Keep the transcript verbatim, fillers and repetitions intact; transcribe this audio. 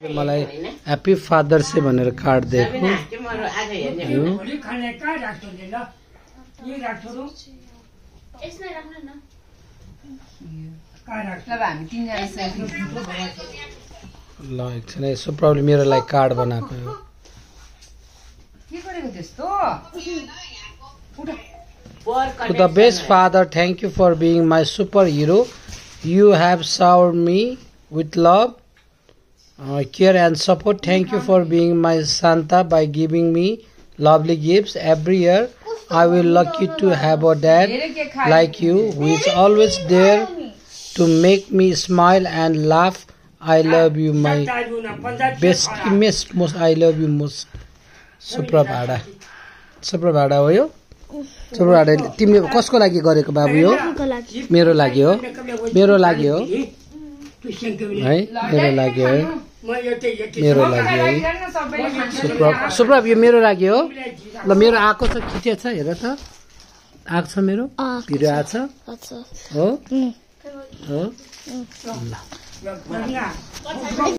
मलाई happy father's day भनेर card दिएको ल एकछिन सुप्रभले मेरो लागि कार्ड बनाएको हो To the best father, thank you for being my superhero. You have served me with love, uh, care and support. Thank you for being my Santa by giving me lovely gifts every year. I will lucky to have a dad like you who is always there to make me smile and laugh. I love you, my best, most, most. I love you most. Suprav Hada. Suprav Hada हो यो सुप्रभ हाडा तिमीले कसको लागि गरेको बाबु यो मेरो लागि हो मेरो लागि हो है मेरो लागि हो मेरो लागि है सुप्रभ सुप्रभ यो मेरो लागि हो ल मेरो आको छ खिचे छ हेर त आको छ मेरो भिडियो आछ हो हो ल